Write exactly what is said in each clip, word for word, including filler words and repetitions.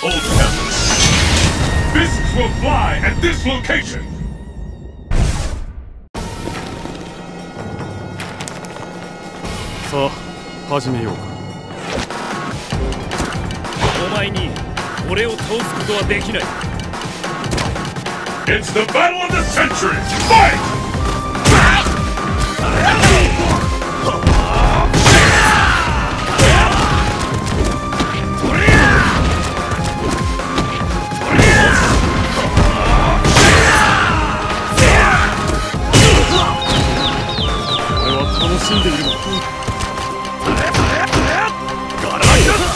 old temple. Fists will fly at this location. さあ、始めようか。お前に俺を倒すことはできない。It's the battle of the century! Fight! 俺は楽しんでいるの。ガラガラ！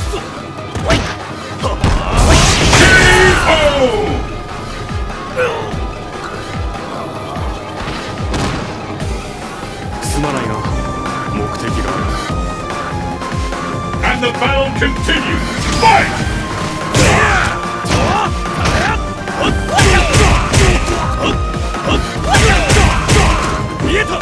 すまないな、目的がある。And the battle continues. Fight! 見えた。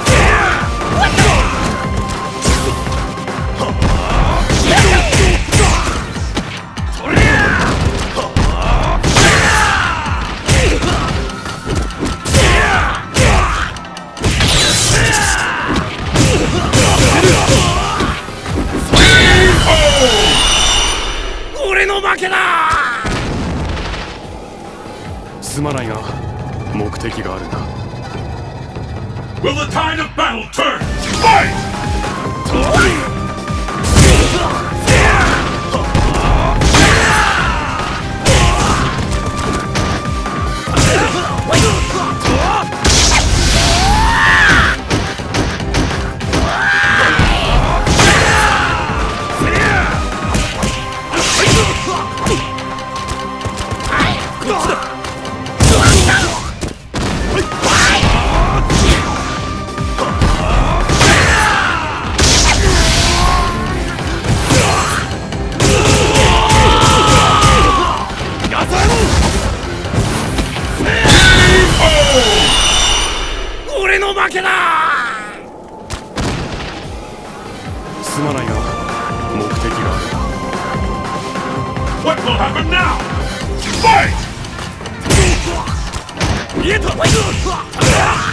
俺の負けだ。すまないが目的があるな。Will the tide of battle turn? Fight! 俺の負けだ。すまないが目的がある。What will happen now? Fight! 見えた。